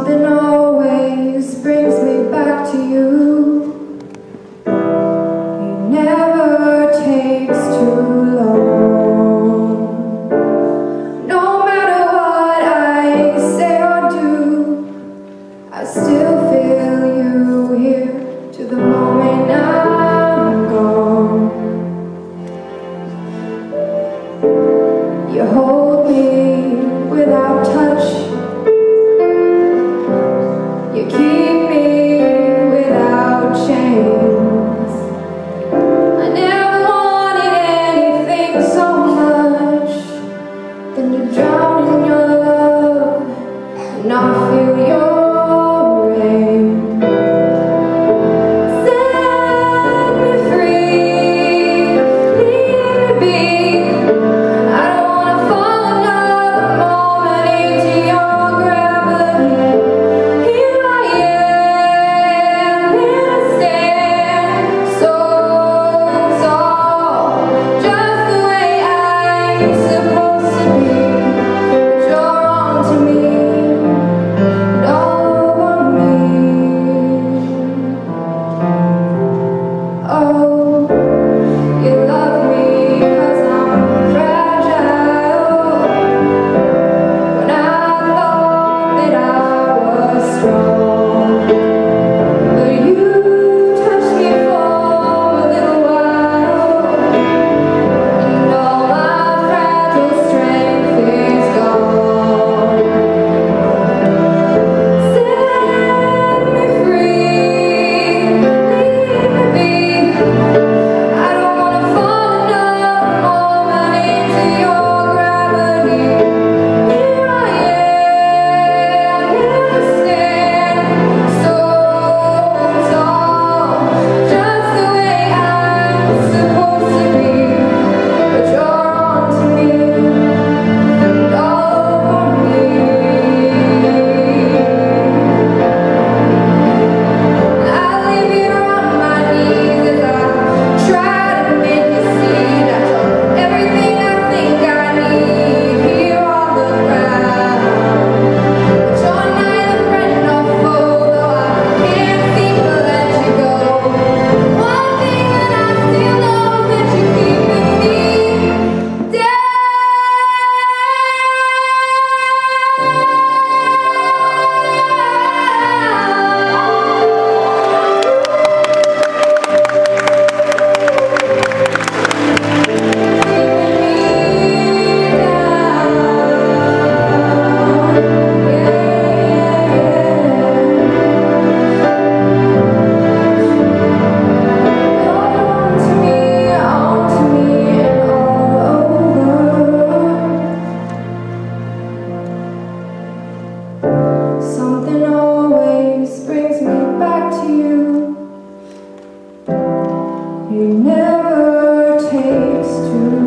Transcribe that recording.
Something always brings me back to you. It never takes too long. No matter what I say or do, I still feel you here to the moment I'm gone. You hold me without touch. You keep me without chains. I never wanted anything so much than to drown in your love and not feel your rain. Set me free, leave me be. I don't wanna fall another moment into your gravity. Here I am, here I stand, so tall, just the way I'm supposed to be. But you're on to me, and over me. Oh, you love me 'cause I'm fragile, when I thought that I was strong. But you touched me for a little while, and all my fragile strength is gone. Set me free, leave me be. I don't wanna fall another moment into your gravity. Here I am, here I stand, so tall, just the way I'm supposed to be. But you're on to me, and over me. I leave you on my knees as I try to make you see that you're everything I think I need here on the ground. But you're neither friend nor foe, though I can't seem to let you go. One thing that I still know is that you're keeping me down. Something always brings me back to you. It never takes too